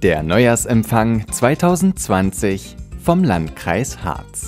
Der Neujahrsempfang 2020 vom Landkreis Harz.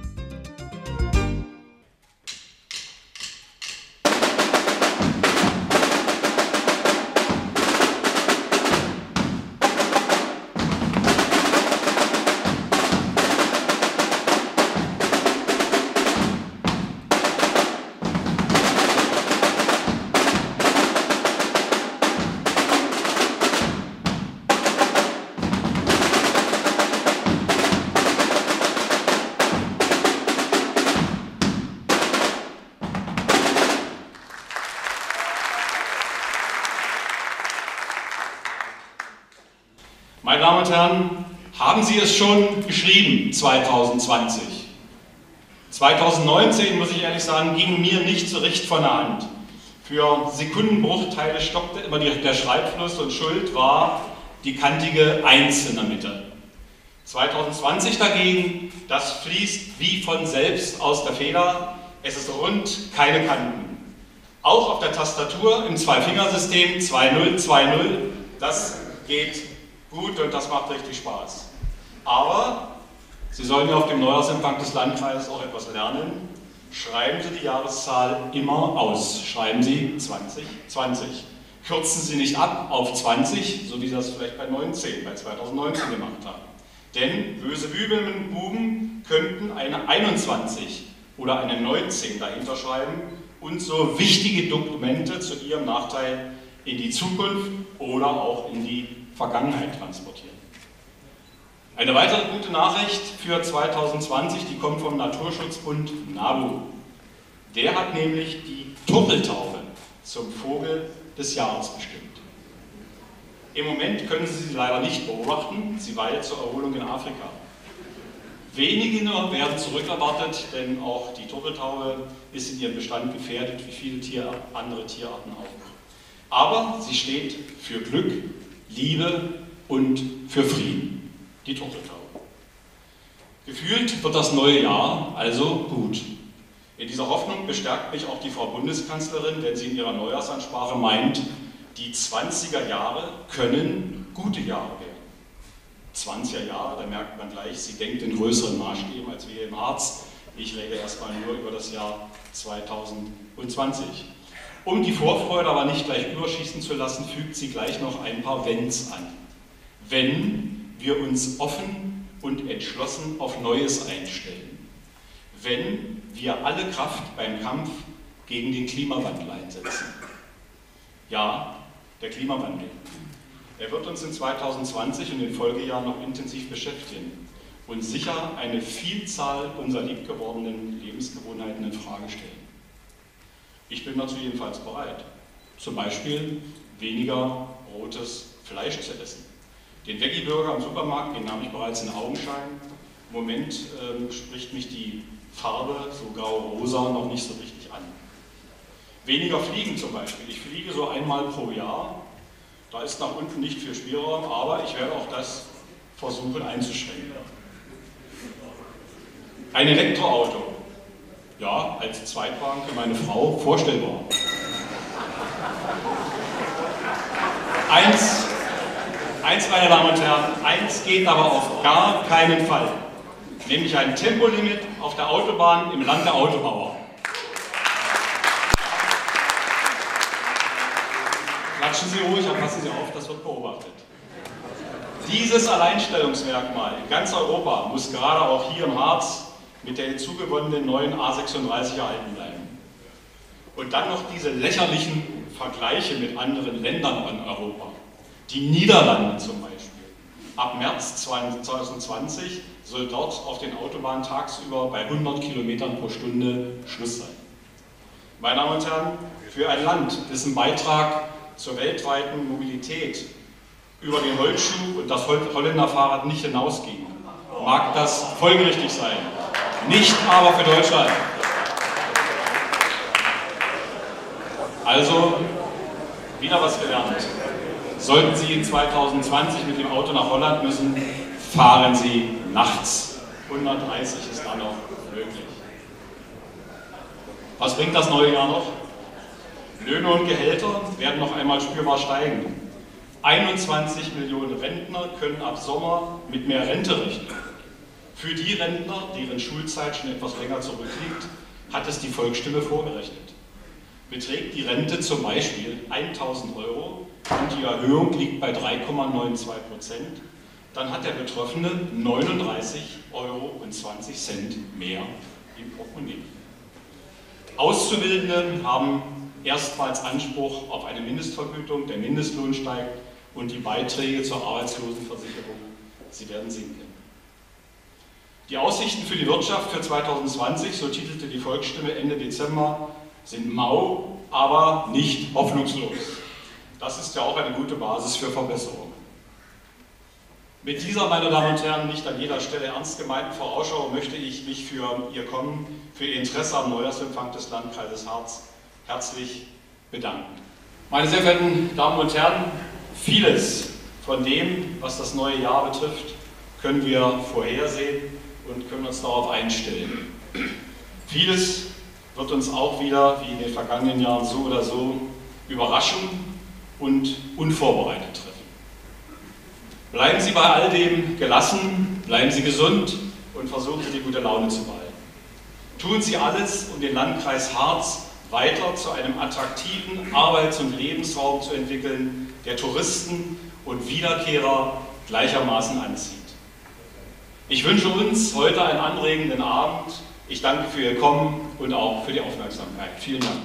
Meine Damen und Herren, haben Sie es schon geschrieben, 2020? 2019, muss ich ehrlich sagen, ging mir nicht so recht von der Hand. Für Sekundenbruchteile stockte immer der Schreibfluss und schuld war die kantige 1 in der Mitte. 2020 dagegen, das fließt wie von selbst aus der Feder. Es ist rund, keine Kanten. Auch auf der Tastatur im Zwei-Fingersystem 2-0-2-0, das geht gut und das macht richtig Spaß. Aber Sie sollen ja auf dem Neujahrsempfang des Landkreises auch etwas lernen. Schreiben Sie die Jahreszahl immer aus. Schreiben Sie 2020. Kürzen Sie nicht ab auf 20, so wie Sie das vielleicht bei 2019 gemacht haben. Denn böse Buben könnten eine 21 oder eine 19 dahinter schreiben und so wichtige Dokumente zu ihrem Nachteil in die Zukunft oder auch in die Vergangenheit transportieren. Eine weitere gute Nachricht für 2020, die kommt vom Naturschutzbund NABU. Der hat nämlich die Turteltaube zum Vogel des Jahres bestimmt. Im Moment können Sie sie leider nicht beobachten, sie weilt zur Erholung in Afrika. Wenige nur werden zurückerwartet, denn auch die Turteltaube ist in ihrem Bestand gefährdet, wie viele andere Tierarten auch. Aber sie steht für Glück, Liebe und für Frieden, die Turteltaube. Gefühlt wird das neue Jahr also gut. In dieser Hoffnung bestärkt mich auch die Frau Bundeskanzlerin, wenn sie in ihrer Neujahrsansprache meint, die 20er Jahre können gute Jahre werden. 20er Jahre, da merkt man gleich, sie denkt in größeren Maßstäben als wir im Harz. Ich rede erstmal nur über das Jahr 2020. Um die Vorfreude aber nicht gleich überschießen zu lassen, fügt sie gleich noch ein paar Wenns an. Wenn wir uns offen und entschlossen auf Neues einstellen. Wenn wir alle Kraft beim Kampf gegen den Klimawandel einsetzen. Ja, der Klimawandel. Er wird uns in 2020 und den Folgejahren noch intensiv beschäftigen und sicher eine Vielzahl unserer liebgewordenen Lebensgewohnheiten in Frage stellen. Ich bin dazu jedenfalls bereit. Zum Beispiel weniger rotes Fleisch zu essen. Den Veggie-Burger im Supermarkt, den habe ich bereits in Augenschein. Im Moment spricht mich die Farbe, so grau-rosa, noch nicht so richtig an. Weniger fliegen zum Beispiel. Ich fliege so einmal pro Jahr. Da ist nach unten nicht viel Spielraum, aber ich werde auch das versuchen einzuschränken. Ein Elektroauto. Ja, als Zweitwagen für meine Frau vorstellbar. Eins, meine Damen und Herren, eins geht aber auf gar keinen Fall. Nämlich ein Tempolimit auf der Autobahn im Land der Autobauer. Klatschen Sie ruhig, aber passen Sie auf, das wird beobachtet. Dieses Alleinstellungsmerkmal in ganz Europa muss gerade auch hier im Harz mit der hinzugewonnenen neuen A36 erhalten bleiben. Und dann noch diese lächerlichen Vergleiche mit anderen Ländern in Europa. Die Niederlande zum Beispiel. Ab März 2020 soll dort auf den Autobahnen tagsüber bei 100 Kilometern pro Stunde Schluss sein. Meine Damen und Herren, für ein Land, dessen Beitrag zur weltweiten Mobilität über den Holzschuh und das Holländerfahrrad nicht hinausging, mag das folgerichtig sein. Nicht aber für Deutschland. Also, wieder was gelernt. Sollten Sie in 2020 mit dem Auto nach Holland müssen, fahren Sie nachts. 130 ist da noch möglich. Was bringt das neue Jahr noch? Löhne und Gehälter werden noch einmal spürbar steigen. 21 Millionen Rentner können ab Sommer mit mehr Rente rechnen. Für die Rentner, deren Schulzeit schon etwas länger zurückliegt, hat es die Volksstimme vorgerechnet. Beträgt die Rente zum Beispiel 1.000 Euro und die Erhöhung liegt bei 3,92%, dann hat der Betroffene 39,20 Euro mehr im Portemonnaie. Auszubildende haben erstmals Anspruch auf eine Mindestvergütung, der Mindestlohn steigt und die Beiträge zur Arbeitslosenversicherung, sie werden sinken. Die Aussichten für die Wirtschaft für 2020, so titelte die Volksstimme Ende Dezember, sind mau, aber nicht hoffnungslos. Das ist ja auch eine gute Basis für Verbesserung. Mit dieser, meine Damen und Herren, nicht an jeder Stelle ernst gemeinten Vorausschau möchte ich mich für Ihr Kommen, für Ihr Interesse am Neujahrsempfang des Landkreises Harz herzlich bedanken. Meine sehr verehrten Damen und Herren, vieles von dem, was das neue Jahr betrifft, können wir vorhersehen und können uns darauf einstellen. Vieles wird uns auch wieder, wie in den vergangenen Jahren so oder so, überraschen und unvorbereitet treffen. Bleiben Sie bei all dem gelassen, bleiben Sie gesund und versuchen Sie, die gute Laune zu behalten. Tun Sie alles, um den Landkreis Harz weiter zu einem attraktiven Arbeits- und Lebensraum zu entwickeln, der Touristen und Wiederkehrer gleichermaßen anzieht. Ich wünsche uns heute einen anregenden Abend. Ich danke für Ihr Kommen und auch für die Aufmerksamkeit. Vielen Dank.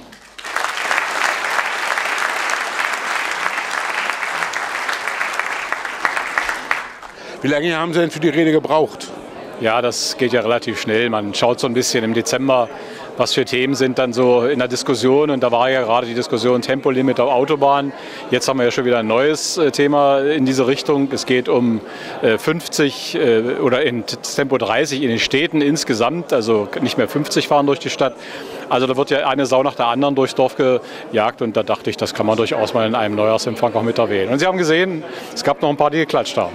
Wie lange haben Sie denn für die Rede gebraucht? Ja, das geht ja relativ schnell. Man schaut so ein bisschen im Dezember, was für Themen sind dann so in der Diskussion. Und da war ja gerade die Diskussion Tempolimit auf Autobahnen. Jetzt haben wir ja schon wieder ein neues Thema in diese Richtung. Es geht um 50 oder in Tempo 30 in den Städten insgesamt. Also nicht mehr 50 fahren durch die Stadt. Also da wird ja eine Sau nach der anderen durchs Dorf gejagt. Und da dachte ich, das kann man durchaus mal in einem Neujahrsempfang auch mit erwähnen. Und Sie haben gesehen, es gab noch ein paar, die geklatscht haben.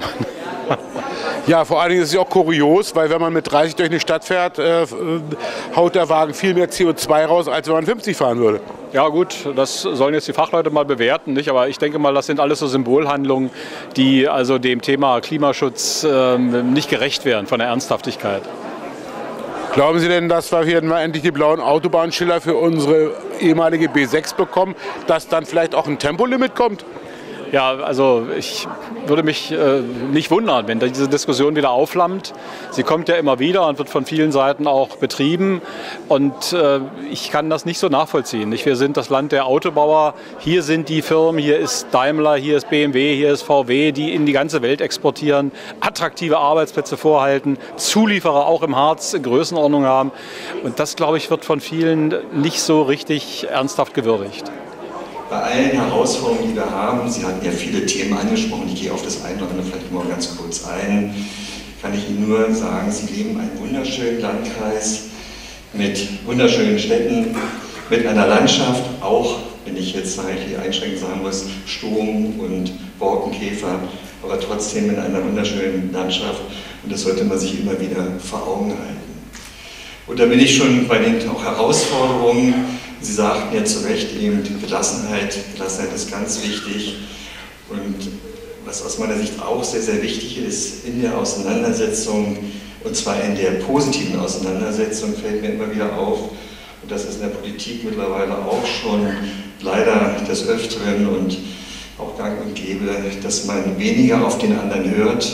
Ja, vor allen Dingen ist es ja auch kurios, weil wenn man mit 30 durch eine Stadt fährt, haut der Wagen viel mehr CO2 raus, als wenn man 50 fahren würde. Ja gut, das sollen jetzt die Fachleute mal bewerten, nicht? Aber ich denke mal, das sind alles so Symbolhandlungen, die also dem Thema Klimaschutz nicht gerecht werden von der Ernsthaftigkeit. Glauben Sie denn, dass wir hier mal endlich die blauen Autobahnschilder für unsere ehemalige B6 bekommen, dass dann vielleicht auch ein Tempolimit kommt? Ja, also ich würde mich nicht wundern, wenn diese Diskussion wieder aufflammt. Sie kommt ja immer wieder und wird von vielen Seiten auch betrieben. Und ich kann das nicht so nachvollziehen. Wir sind das Land der Autobauer. Hier sind die Firmen, hier ist Daimler, hier ist BMW, hier ist VW, die in die ganze Welt exportieren, attraktive Arbeitsplätze vorhalten, Zulieferer auch im Harz in Größenordnung haben. Und das, glaube ich, wird von vielen nicht so richtig ernsthaft gewürdigt. Bei allen Herausforderungen, die wir haben, Sie hatten ja viele Themen angesprochen, ich gehe auf das eine oder andere vielleicht mal ganz kurz ein, kann ich Ihnen nur sagen, Sie leben in einem wunderschönen Landkreis mit wunderschönen Städten, mit einer Landschaft, auch wenn ich jetzt hier einschränkend sagen muss, Sturm und Borkenkäfer, aber trotzdem in einer wunderschönen Landschaft und das sollte man sich immer wieder vor Augen halten. Und da bin ich schon bei den auch Herausforderungen. Sie sagten ja zu Recht eben, die Gelassenheit ist ganz wichtig und was aus meiner Sicht auch sehr, sehr wichtig ist in der Auseinandersetzung und zwar in der positiven Auseinandersetzung fällt mir immer wieder auf und das ist in der Politik mittlerweile auch schon leider des Öfteren und auch gang und gäbe, dass man weniger auf den anderen hört,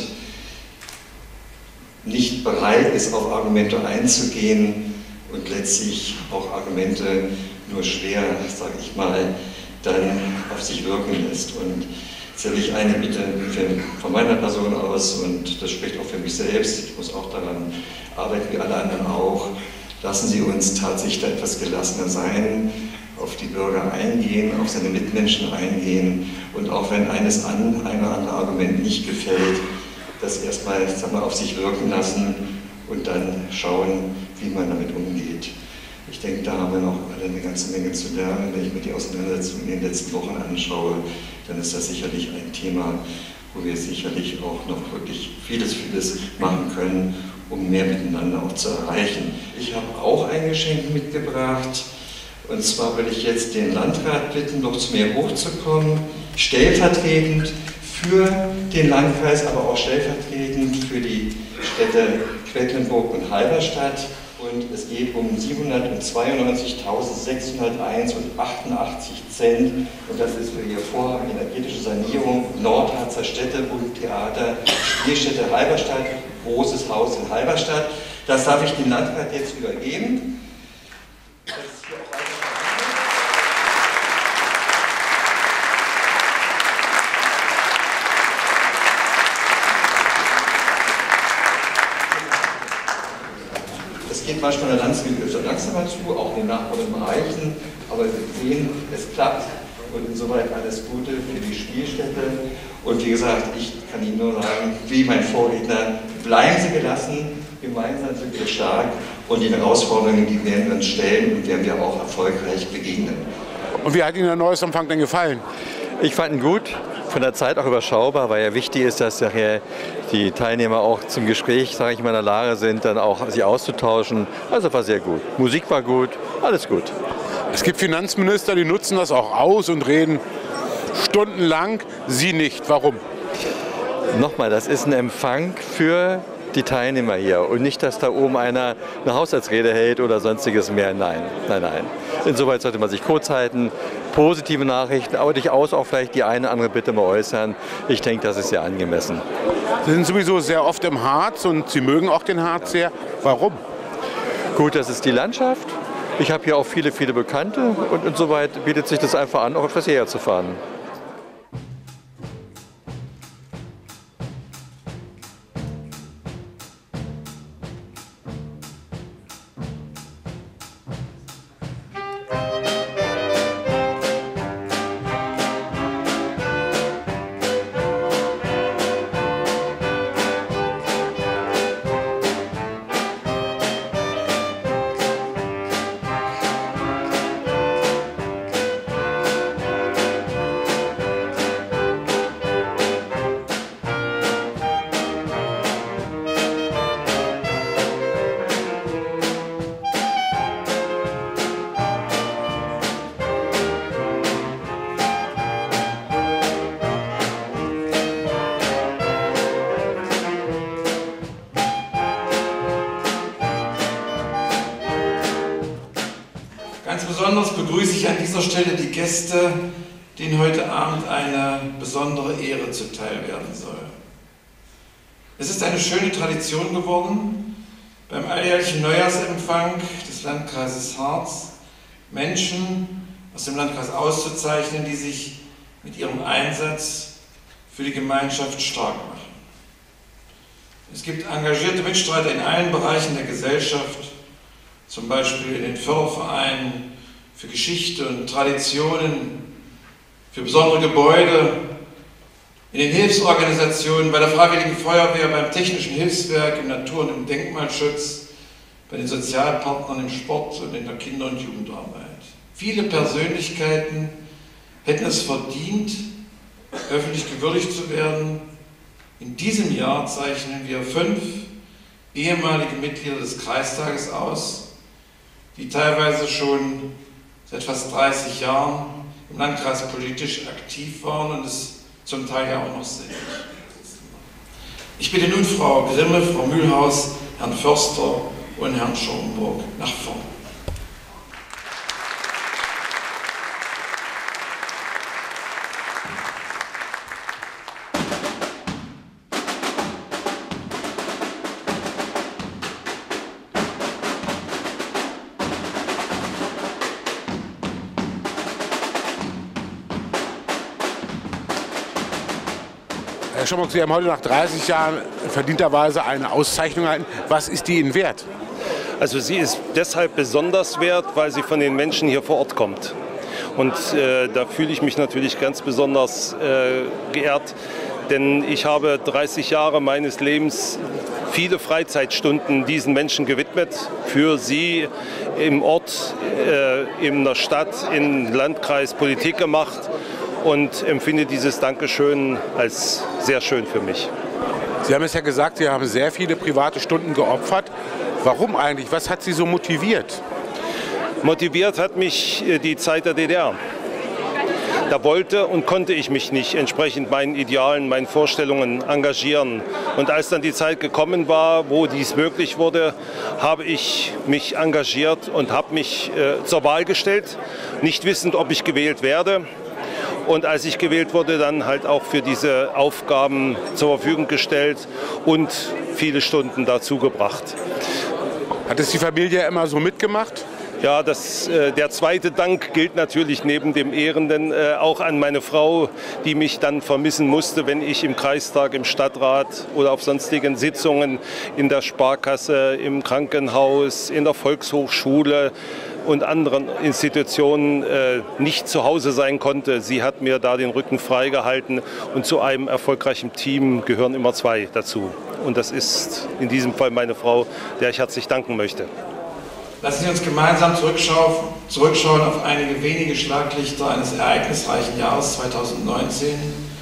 nicht bereit ist, auf Argumente einzugehen und letztlich auch Argumente nur schwer, sage ich mal, dann auf sich wirken lässt. Und jetzt habe ich eine Bitte von meiner Person aus und das spricht auch für mich selbst, ich muss auch daran arbeiten, wie alle anderen auch, lassen Sie uns tatsächlich da etwas gelassener sein, auf die Bürger eingehen, auf seine Mitmenschen eingehen und auch wenn ein oder andere Argument nicht gefällt, das erstmal auf sich wirken lassen und dann schauen, wie man damit umgeht. Ich denke, da haben wir noch alle eine ganze Menge zu lernen. Wenn ich mir die Auseinandersetzung in den letzten Wochen anschaue, dann ist das sicherlich ein Thema, wo wir sicherlich auch noch wirklich vieles machen können, um mehr miteinander auch zu erreichen. Ich habe auch ein Geschenk mitgebracht. Und zwar will ich jetzt den Landrat bitten, noch zu mir hochzukommen, stellvertretend für den Landkreis, aber auch stellvertretend für die Städte Quedlinburg und Halberstadt. Und es geht um 792.601,88 Cent. Und das ist für die hervorragende energetische Sanierung Nordharzer Städte und Theater, Spielstätte Halberstadt, großes Haus in Halberstadt. Das darf ich dem Landrat jetzt übergeben. Es geht manchmal eine Lanze langsamer zu, auch in den nachbarlichen Bereichen, aber wir sehen, es klappt und insoweit alles Gute für die Spielstätte. Und wie gesagt, ich kann Ihnen nur sagen, wie mein Vorredner, bleiben Sie gelassen, gemeinsam sind wir stark und die Herausforderungen, die werden wir uns stellen und werden wir auch erfolgreich begegnen. Und wie hat Ihnen der Neujahrsempfang denn gefallen? Ich fand ihn gut, von der Zeit auch überschaubar, weil ja wichtig ist, dass nachher die Teilnehmer auch zum Gespräch, sage ich mal, in der Lage sind, dann auch sich auszutauschen. Also war sehr gut. Musik war gut, alles gut. Es gibt Finanzminister, die nutzen das auch aus und reden stundenlang. Sie nicht. Warum? Nochmal, das ist ein Empfang für die Teilnehmer hier und nicht, dass da oben einer eine Haushaltsrede hält oder sonstiges mehr. Nein, nein, nein. Insoweit sollte man sich kurz halten. Positive Nachrichten, aber durchaus auch vielleicht die eine oder andere Bitte mal äußern. Ich denke, das ist sehr angemessen. Sie sind sowieso sehr oft im Harz und Sie mögen auch den Harz sehr. Warum? Gut, das ist die Landschaft. Ich habe hier auch viele, viele Bekannte und insoweit bietet sich das einfach an, auch etwas hierher zu fahren. Ganz besonders begrüße ich an dieser Stelle die Gäste, denen heute Abend eine besondere Ehre zuteil werden soll. Es ist eine schöne Tradition geworden, beim alljährlichen Neujahrsempfang des Landkreises Harz Menschen aus dem Landkreis auszuzeichnen, die sich mit ihrem Einsatz für die Gemeinschaft stark machen. Es gibt engagierte Mitstreiter in allen Bereichen der Gesellschaft, zum Beispiel in den Fördervereinen für Geschichte und Traditionen, für besondere Gebäude, in den Hilfsorganisationen, bei der Freiwilligen Feuerwehr, beim Technischen Hilfswerk, im Natur- und im Denkmalschutz, bei den Sozialpartnern im Sport und in der Kinder- und Jugendarbeit. Viele Persönlichkeiten hätten es verdient, öffentlich gewürdigt zu werden. In diesem Jahr zeichnen wir 5 ehemalige Mitglieder des Kreistages aus, die teilweise schon seit fast 30 Jahren im Landkreis politisch aktiv waren und es zum Teil ja auch noch sind. Ich bitte nun Frau Grimme, Frau Mühlhaus, Herrn Förster und Herrn Schomburg nach vorn. Herr Schomburg, Sie haben heute nach 30 Jahren verdienterweise eine Auszeichnung erhalten. Was ist die Ihnen wert? Also sie ist deshalb besonders wert, weil sie von den Menschen hier vor Ort kommt. Und da fühle ich mich natürlich ganz besonders geehrt, denn ich habe 30 Jahre meines Lebens viele Freizeitstunden diesen Menschen gewidmet, für sie im Ort, in der Stadt, im Landkreis Politik gemacht und empfinde dieses Dankeschön als sehr schön für mich. Sie haben es ja gesagt, Sie haben sehr viele private Stunden geopfert. Warum eigentlich? Was hat Sie so motiviert? Motiviert hat mich die Zeit der DDR. Da wollte und konnte ich mich nicht entsprechend meinen Idealen, meinen Vorstellungen engagieren. Und als dann die Zeit gekommen war, wo dies möglich wurde, habe ich mich engagiert und habe mich zur Wahl gestellt, nicht wissend, ob ich gewählt werde. Und als ich gewählt wurde, dann halt auch für diese Aufgaben zur Verfügung gestellt und viele Stunden dazu gebracht. Hat es die Familie immer so mitgemacht? Ja, der zweite Dank gilt natürlich neben dem Ehrenden auch an meine Frau, die mich dann vermissen musste, wenn ich im Kreistag, im Stadtrat oder auf sonstigen Sitzungen in der Sparkasse, im Krankenhaus, in der Volkshochschule und anderen Institutionen nicht zu Hause sein konnte. Sie hat mir da den Rücken freigehalten und zu einem erfolgreichen Team gehören immer zwei dazu. Und das ist in diesem Fall meine Frau, der ich herzlich danken möchte. Lassen Sie uns gemeinsam zurückschauen auf einige wenige Schlaglichter eines ereignisreichen Jahres 2019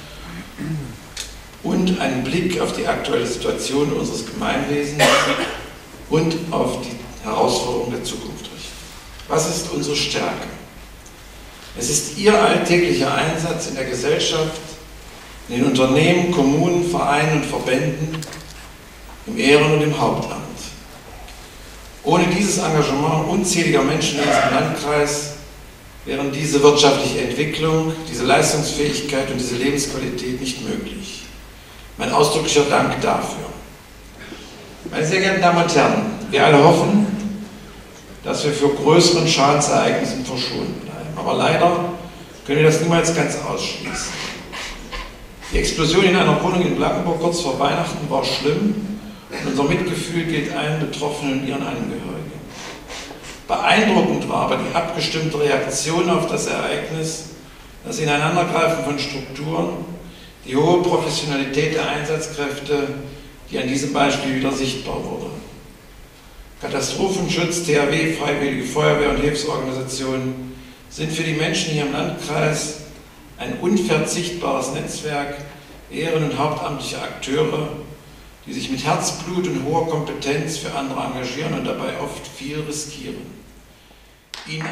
und einen Blick auf die aktuelle Situation unseres Gemeinwesens und auf die Herausforderungen der Zukunft richten. Was ist unsere Stärke? Es ist Ihr alltäglicher Einsatz in der Gesellschaft, in den Unternehmen, Kommunen, Vereinen und Verbänden, im Ehren- und im Hauptamt. Ohne dieses Engagement unzähliger Menschen in unserem Landkreis wären diese wirtschaftliche Entwicklung, diese Leistungsfähigkeit und diese Lebensqualität nicht möglich. Mein ausdrücklicher Dank dafür. Meine sehr geehrten Damen und Herren, wir alle hoffen, dass wir vor größeren Schadensereignissen verschont bleiben. Aber leider können wir das niemals ganz ausschließen. Die Explosion in einer Wohnung in Blankenburg kurz vor Weihnachten war schlimm. Und unser Mitgefühl gilt allen Betroffenen und ihren Angehörigen. Beeindruckend war aber die abgestimmte Reaktion auf das Ereignis, das Ineinandergreifen von Strukturen, die hohe Professionalität der Einsatzkräfte, die an diesem Beispiel wieder sichtbar wurde. Katastrophenschutz, THW, Freiwillige Feuerwehr und Hilfsorganisationen sind für die Menschen hier im Landkreis ein unverzichtbares Netzwerk ehren- und hauptamtlicher Akteure, die sich mit Herzblut und hoher Kompetenz für andere engagieren und dabei oft viel riskieren. Ihnen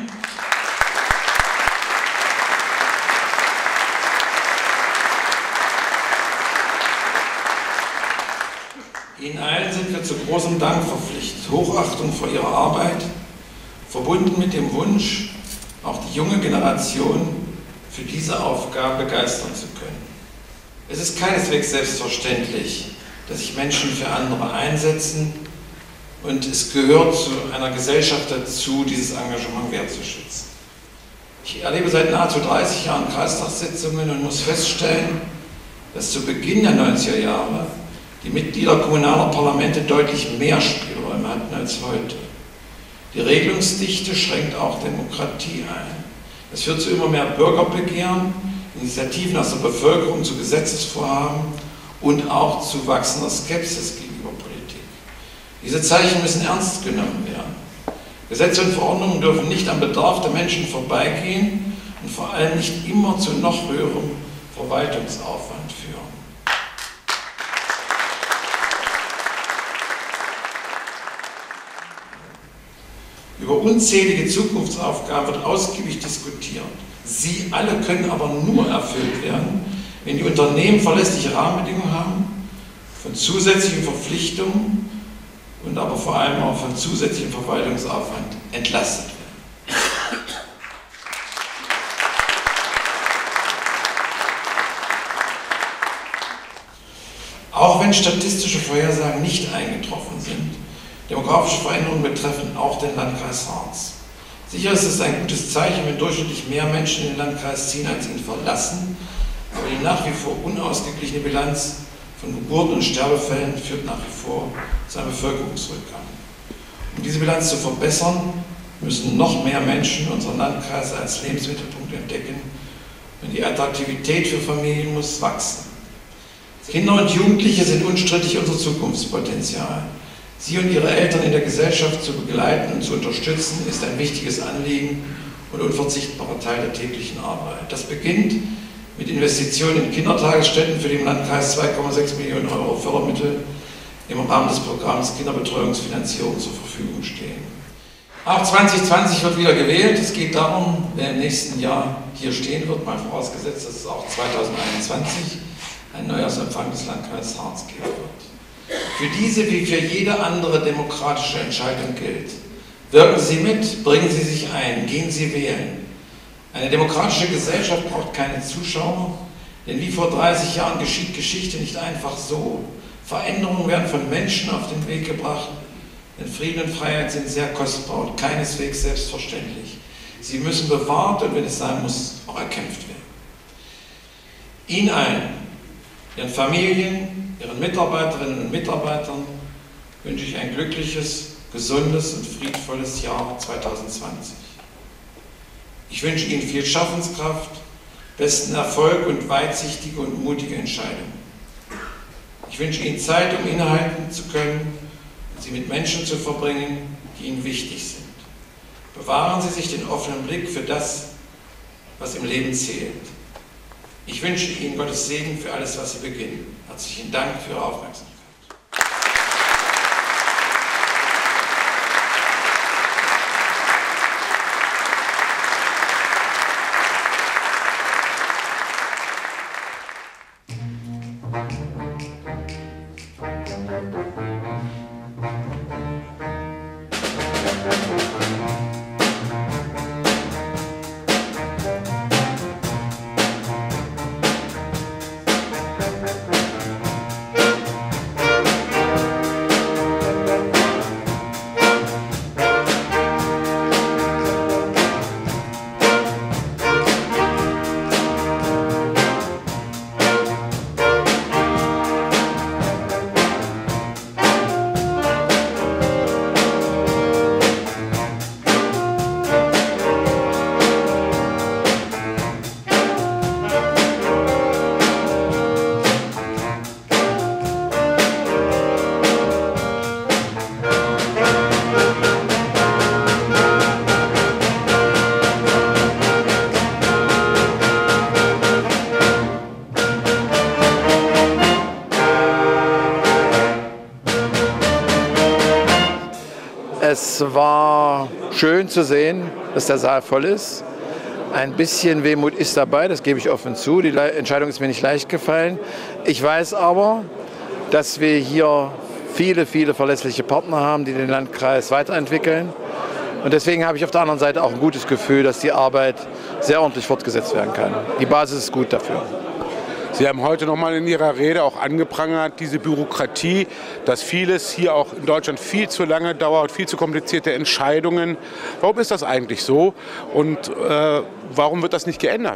allen sind wir zu großem Dank verpflichtet. Hochachtung vor Ihrer Arbeit, verbunden mit dem Wunsch, auch die junge Generation für diese Aufgabe begeistern zu können. Es ist keineswegs selbstverständlich, dass sich Menschen für andere einsetzen und es gehört zu einer Gesellschaft dazu, dieses Engagement wertzuschätzen. Ich erlebe seit nahezu 30 Jahren Kreistagssitzungen und muss feststellen, dass zu Beginn der 90er Jahre die Mitglieder kommunaler Parlamente deutlich mehr Spielräume hatten als heute. Die Regelungsdichte schränkt auch Demokratie ein. Es führt zu immer mehr Bürgerbegehren, Initiativen aus der Bevölkerung zu Gesetzesvorhaben und auch zu wachsender Skepsis gegenüber Politik. Diese Zeichen müssen ernst genommen werden. Gesetze und Verordnungen dürfen nicht am Bedarf der Menschen vorbeigehen und vor allem nicht immer zu noch höherem Verwaltungsaufwand führen. Über unzählige Zukunftsaufgaben wird ausgiebig diskutiert. Sie alle können aber nur erfüllt werden, wenn die Unternehmen verlässliche Rahmenbedingungen haben, von zusätzlichen Verpflichtungen und aber vor allem auch von zusätzlichem Verwaltungsaufwand entlastet werden. Auch wenn statistische Vorhersagen nicht eingetroffen sind, demografische Veränderungen betreffen auch den Landkreis Harz. Sicher ist es ein gutes Zeichen, wenn durchschnittlich mehr Menschen in den Landkreis ziehen, als ihn verlassen, aber die nach wie vor unausgeglichene Bilanz von Geburten und Sterbefällen führt nach wie vor zu einem Bevölkerungsrückgang. Um diese Bilanz zu verbessern, müssen noch mehr Menschen unseren Landkreis als Lebensmittelpunkt entdecken und die Attraktivität für Familien muss wachsen. Kinder und Jugendliche sind unstrittig unser Zukunftspotenzial. Sie und ihre Eltern in der Gesellschaft zu begleiten und zu unterstützen, ist ein wichtiges Anliegen und unverzichtbarer Teil der täglichen Arbeit. Das beginnt mit Investitionen in Kindertagesstätten, für die im Landkreis 2,6 Millionen Euro Fördermittel im Rahmen des Programms Kinderbetreuungsfinanzierung zur Verfügung stehen. Auch 2020 wird wieder gewählt. Es geht darum, wer im nächsten Jahr hier stehen wird, mal vorausgesetzt, dass es auch 2021 ein Neujahrsempfang des Landkreises Harz geben wird. Für diese wie für jede andere demokratische Entscheidung gilt: Wirken Sie mit, bringen Sie sich ein, gehen Sie wählen. Eine demokratische Gesellschaft braucht keine Zuschauer, denn wie vor 30 Jahren geschieht Geschichte nicht einfach so. Veränderungen werden von Menschen auf den Weg gebracht, denn Frieden und Freiheit sind sehr kostbar und keineswegs selbstverständlich. Sie müssen bewahrt und, wenn es sein muss, auch erkämpft werden. Ihnen allen, Ihren Familien, Ihren Mitarbeiterinnen und Mitarbeitern wünsche ich ein glückliches, gesundes und friedvolles Jahr 2020. Ich wünsche Ihnen viel Schaffenskraft, besten Erfolg und weitsichtige und mutige Entscheidungen. Ich wünsche Ihnen Zeit, um innehalten zu können und sie mit Menschen zu verbringen, die Ihnen wichtig sind. Bewahren Sie sich den offenen Blick für das, was im Leben zählt. Ich wünsche Ihnen Gottes Segen für alles, was Sie beginnen. Herzlichen Dank für Ihre Aufmerksamkeit. Es war schön zu sehen, dass der Saal voll ist. Ein bisschen Wehmut ist dabei, das gebe ich offen zu. Die Entscheidung ist mir nicht leicht gefallen. Ich weiß aber, dass wir hier viele, viele verlässliche Partner haben, die den Landkreis weiterentwickeln. Und deswegen habe ich auf der anderen Seite auch ein gutes Gefühl, dass die Arbeit sehr ordentlich fortgesetzt werden kann. Die Basis ist gut dafür. Sie haben heute noch mal in Ihrer Rede auch angeprangert, diese Bürokratie, dass vieles hier auch in Deutschland viel zu lange dauert, viel zu komplizierte Entscheidungen. Warum ist das eigentlich so und warum wird das nicht geändert?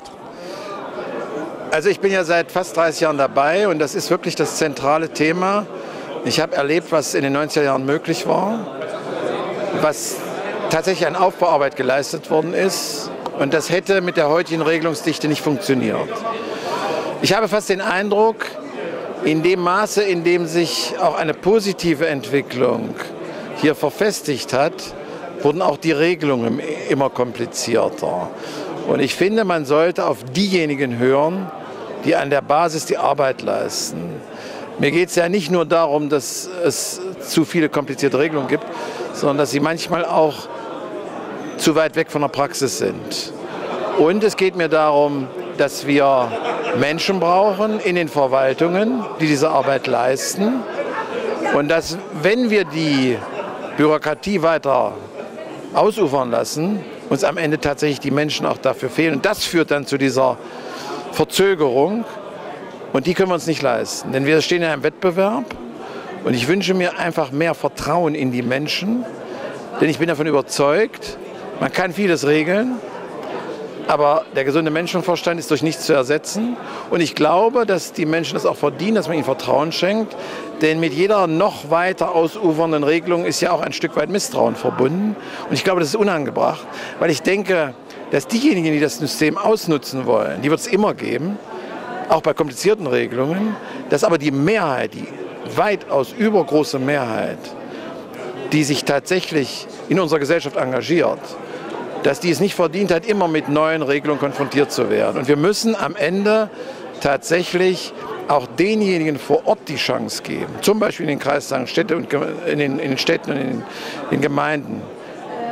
Also ich bin ja seit fast 30 Jahren dabei und das ist wirklich das zentrale Thema. Ich habe erlebt, was in den 90er Jahren möglich war, was tatsächlich an Aufbauarbeit geleistet worden ist und das hätte mit der heutigen Regelungsdichte nicht funktioniert. Ich habe fast den Eindruck, in dem Maße, in dem sich auch eine positive Entwicklung hier verfestigt hat, wurden auch die Regelungen immer komplizierter. Und ich finde, man sollte auf diejenigen hören, die an der Basis die Arbeit leisten. Mir geht es ja nicht nur darum, dass es zu viele komplizierte Regelungen gibt, sondern dass sie manchmal auch zu weit weg von der Praxis sind. Und es geht mir darum, dass wir Menschen brauchen in den Verwaltungen, die diese Arbeit leisten. Und dass, wenn wir die Bürokratie weiter ausufern lassen, uns am Ende tatsächlich die Menschen auch dafür fehlen. Und das führt dann zu dieser Verzögerung. Und die können wir uns nicht leisten. Denn wir stehen ja im Wettbewerb. Und ich wünsche mir einfach mehr Vertrauen in die Menschen. Denn ich bin davon überzeugt, man kann vieles regeln. Aber der gesunde Menschenverstand ist durch nichts zu ersetzen. Und ich glaube, dass die Menschen das auch verdienen, dass man ihnen Vertrauen schenkt. Denn mit jeder noch weiter ausufernden Regelung ist ja auch ein Stück weit Misstrauen verbunden. Und ich glaube, das ist unangebracht, weil ich denke, dass diejenigen, die das System ausnutzen wollen, die wird es immer geben, auch bei komplizierten Regelungen, dass aber die Mehrheit, die weitaus übergroße Mehrheit, die sich tatsächlich in unserer Gesellschaft engagiert, dass die es nicht verdient hat, immer mit neuen Regelungen konfrontiert zu werden. Und wir müssen am Ende tatsächlich auch denjenigen vor Ort die Chance geben, zum Beispiel in den Kreistagen, in den Städten und in den Gemeinden,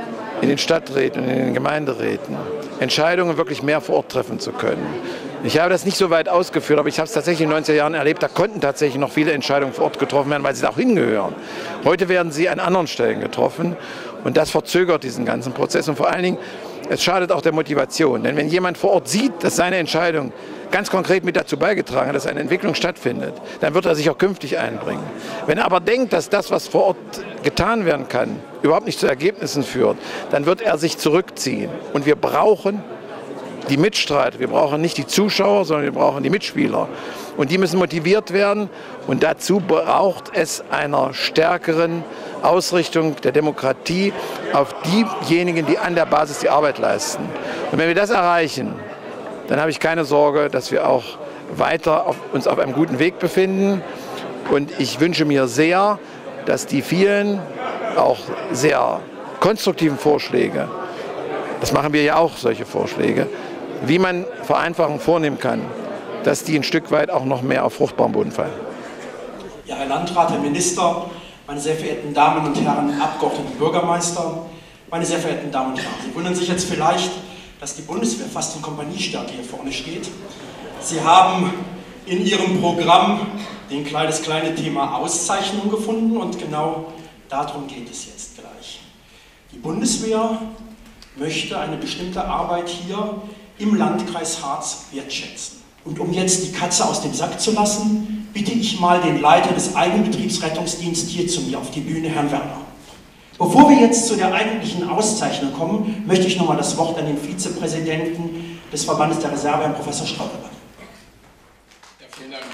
in den Stadträten und in den Gemeinderäten, Entscheidungen wirklich mehr vor Ort treffen zu können. Ich habe das nicht so weit ausgeführt, aber ich habe es tatsächlich in den 90er Jahren erlebt, da konnten tatsächlich noch viele Entscheidungen vor Ort getroffen werden, weil sie da auch hingehören. Heute werden sie an anderen Stellen getroffen und das verzögert diesen ganzen Prozess und vor allen Dingen, es schadet auch der Motivation. Denn wenn jemand vor Ort sieht, dass seine Entscheidung ganz konkret mit dazu beigetragen hat, dass eine Entwicklung stattfindet, dann wird er sich auch künftig einbringen. Wenn er aber denkt, dass das, was vor Ort getan werden kann, überhaupt nicht zu Ergebnissen führt, dann wird er sich zurückziehen. Und wir brauchen die Mitstreiter, wir brauchen nicht die Zuschauer, sondern wir brauchen die Mitspieler. Und die müssen motiviert werden und dazu braucht es einer stärkeren Ausrichtung der Demokratie auf diejenigen, die an der Basis die Arbeit leisten. Und wenn wir das erreichen, dann habe ich keine Sorge, dass wir auch weiter uns auf einem guten Weg befinden. Und ich wünsche mir sehr, dass die vielen, auch sehr konstruktiven Vorschläge, das machen wir ja auch, solche Vorschläge, wie man Vereinfachungen vornehmen kann, dass die ein Stück weit auch noch mehr auf fruchtbaren Boden fallen. Ja, Herr Landrat, Herr Minister, meine sehr verehrten Damen und Herren Abgeordnete und Bürgermeister, meine sehr verehrten Damen und Herren, Sie wundern sich jetzt vielleicht, dass die Bundeswehr fast in Kompaniestärke hier vorne steht. Sie haben in Ihrem Programm das kleine Thema Auszeichnung gefunden und genau darum geht es jetzt gleich. Die Bundeswehr möchte eine bestimmte Arbeit hier im Landkreis Harz wertschätzen. Und um jetzt die Katze aus dem Sack zu lassen, bitte ich mal den Leiter des Eigenbetriebsrettungsdienstes hier zu mir auf die Bühne, Herrn Werner. Bevor wir jetzt zu der eigentlichen Auszeichnung kommen, möchte ich nochmal das Wort an den Vizepräsidenten des Verbandes der Reserve, Herrn Professor Strauch, übergeben. Ja, vielen Dank.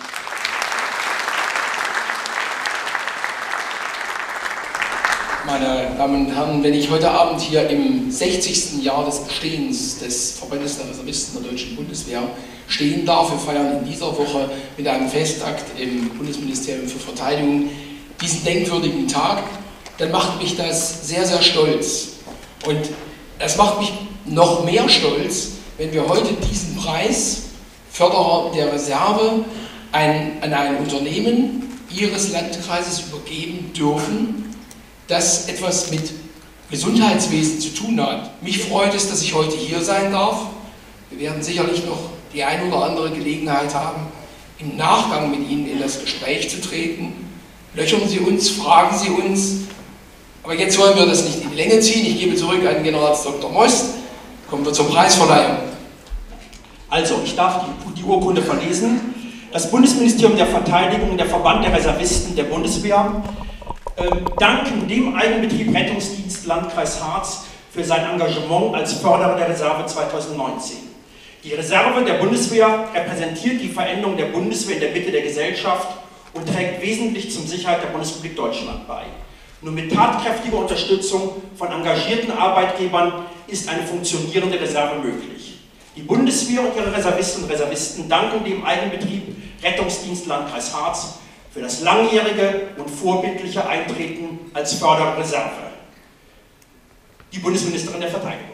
Meine Damen und Herren, wenn ich heute Abend hier im 60. Jahr des Bestehens des Verbandes der Reservisten der Deutschen Bundeswehr stehen darf, wir feiern in dieser Woche mit einem Festakt im Bundesministerium für Verteidigung diesen denkwürdigen Tag, dann macht mich das sehr, sehr stolz. Und es macht mich noch mehr stolz, wenn wir heute diesen Preis, Förderer der Reserve, an ein Unternehmen Ihres Landkreises übergeben dürfen, das etwas mit Gesundheitswesen zu tun hat. Mich freut es, dass ich heute hier sein darf. Wir werden sicherlich noch die ein oder andere Gelegenheit haben, im Nachgang mit Ihnen in das Gespräch zu treten. Löchern Sie uns, fragen Sie uns. Aber jetzt wollen wir das nicht in die Länge ziehen. Ich gebe zurück an Generals Dr. Most. Kommen wir zur Preisverleihung. Also, ich darf die Urkunde verlesen. Das Bundesministerium der Verteidigung und der Verband der Reservisten der Bundeswehr danken dem Eigenbetrieb Rettungsdienst Landkreis Harz für sein Engagement als Förderer der Reserve 2019. Die Reserve der Bundeswehr repräsentiert die Veränderung der Bundeswehr in der Mitte der Gesellschaft und trägt wesentlich zur Sicherheit der Bundesrepublik Deutschland bei. Nur mit tatkräftiger Unterstützung von engagierten Arbeitgebern ist eine funktionierende Reserve möglich. Die Bundeswehr und ihre Reservistinnen und Reservisten danken dem Eigenbetrieb Rettungsdienst Landkreis Harz für das langjährige und vorbildliche Eintreten als Förderreserve. Die Bundesministerin der Verteidigung.